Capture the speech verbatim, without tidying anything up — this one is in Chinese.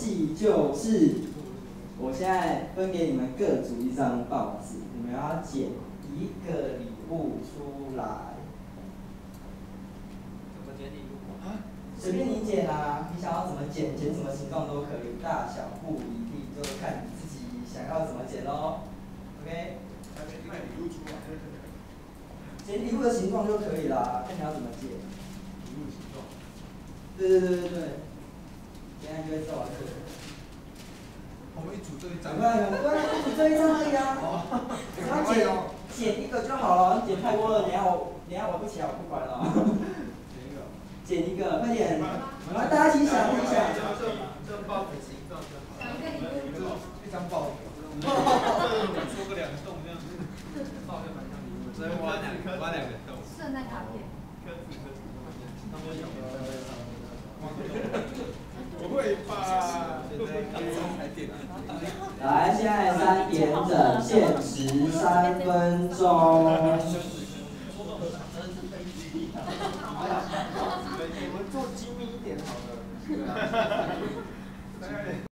戏就是，我现在分给你们各组一张报纸，你们要剪一个礼物出来。 怎么剪礼物？ 啊？随便你剪啊，你想要怎么剪，剪什么形状都可以，大小不一定，就看你自己想要怎么剪咯。OK？ 卖礼物出来。 剪礼物的形状就可以啦，看你要怎么剪。 礼物形状。 对对对对对。现在就会做完这个。 我们一组这一张。 对对，一组这一张而已啊。只要剪剪一个就好了，你剪太多了，等下我等下玩不起来，我不管了。 剪一个。 剪一个，快点！来，大家一起想，一起想。 这这报纸形状就好。 一张报纸。 戳个两个洞这样子。报就蛮像礼物。所以挖两个挖两个洞。 圣诞卡片。 不会吧？ 来，现在三点整，限时三分钟。 我们做精密一点好了。